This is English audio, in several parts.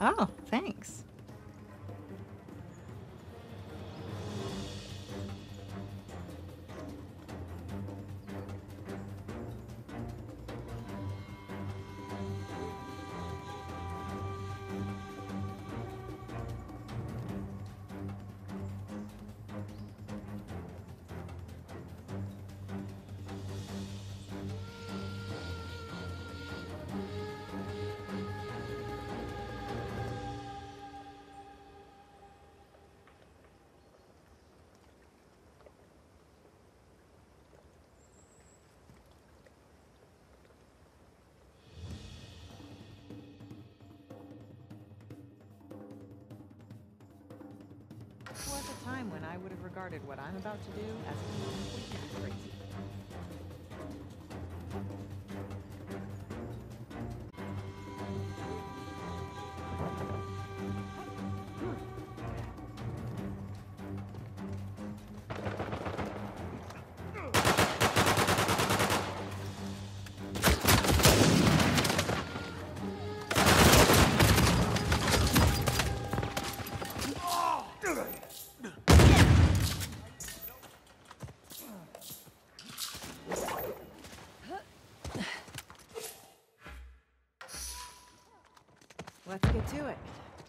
Oh, thanks. There was a time when I would have regarded what I'm about to do as completely crazy. Let's get to it.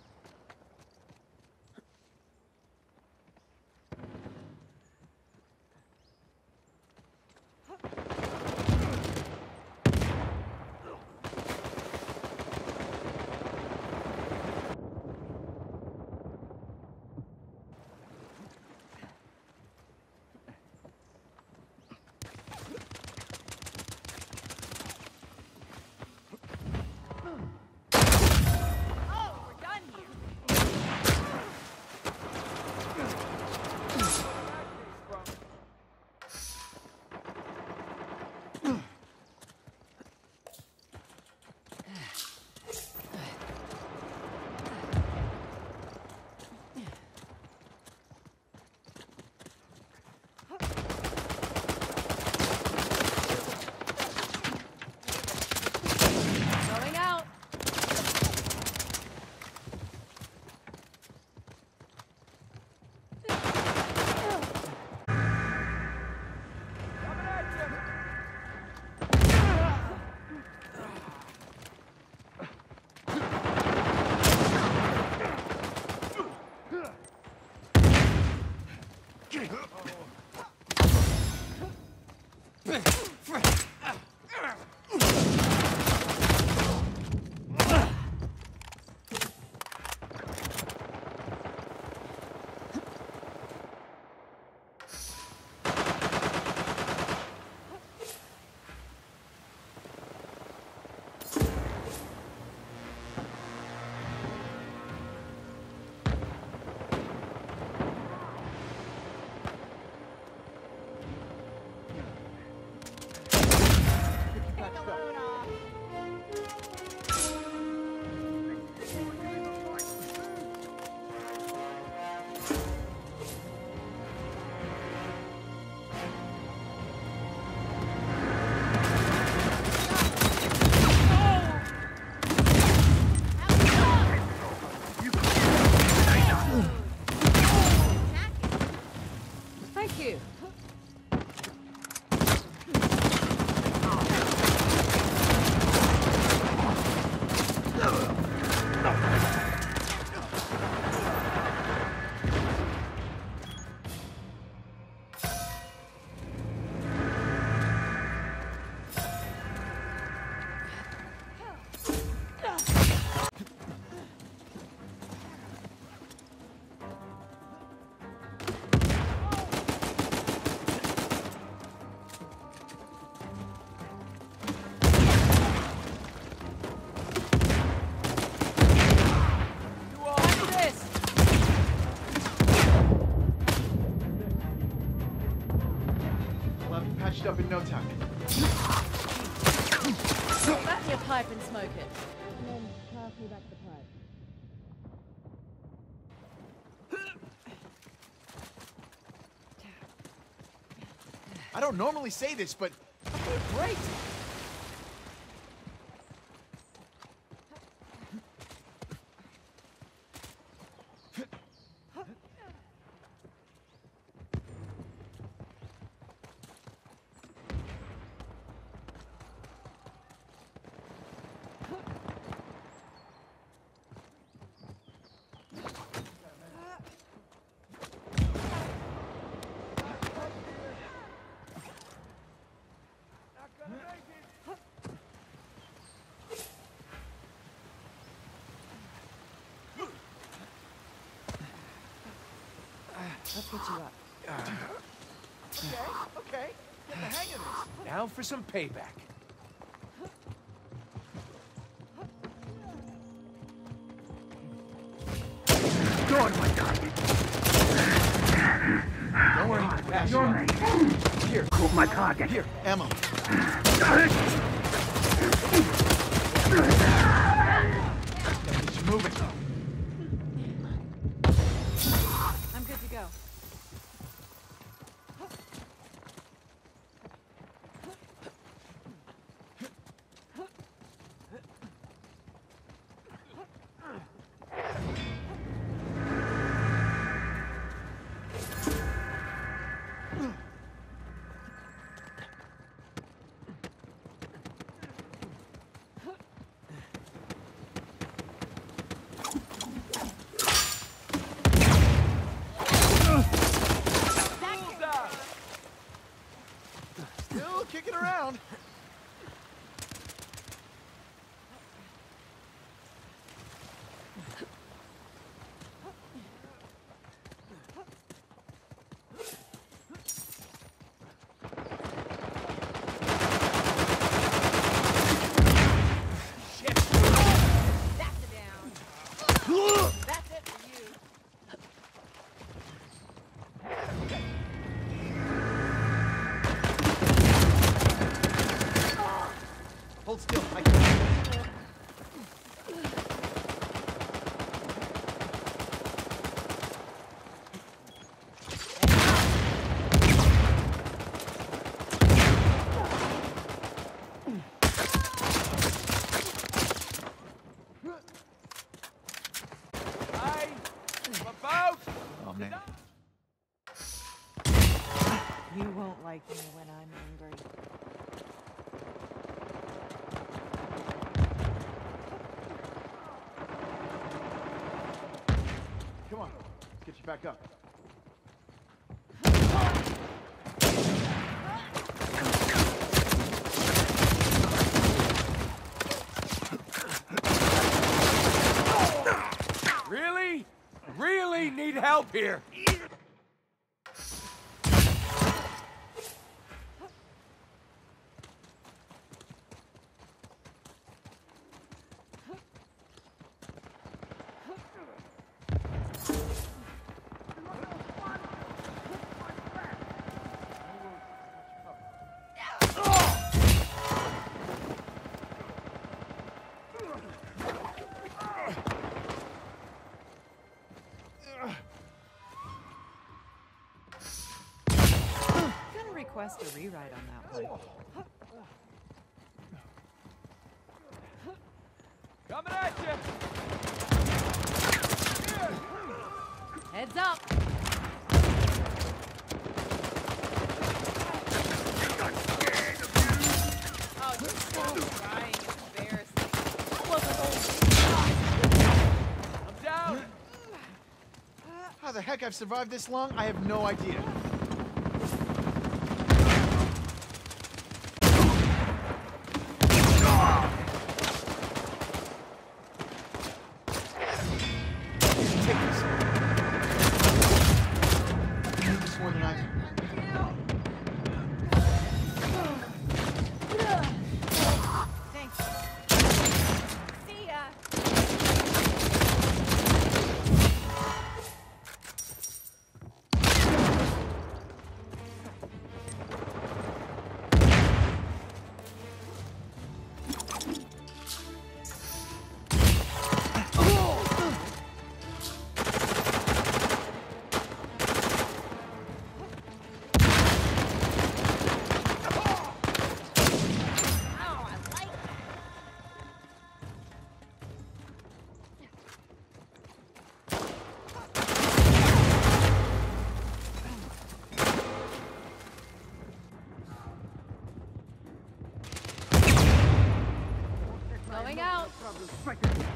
Patched up in no time. Put that in your pipe and smoke it. And then pass me back the pipe. I don't normally say this, but I feel great. Let's get you up. Okay. Get the hang of this. Now for some payback. Don't worry. Pass you up. Here. My target. Here, ammo. Get you moving. I'm good to go. Still kicking around. That's a down. That's it for you. Hold still. I can. I'm about. Oh man. You won't like me when I'm angry. Come on. Let's get you back up. Really? Really need help here. Gonna request a rewrite on that one. Coming at you. Heads up. Oh, you're so crying. It's embarrassing. That wasn't all. I'm down. How the heck I've survived this long, I have no idea. Take this. I need this more than I do. Thanks. See ya. Oh, I like that. Going out.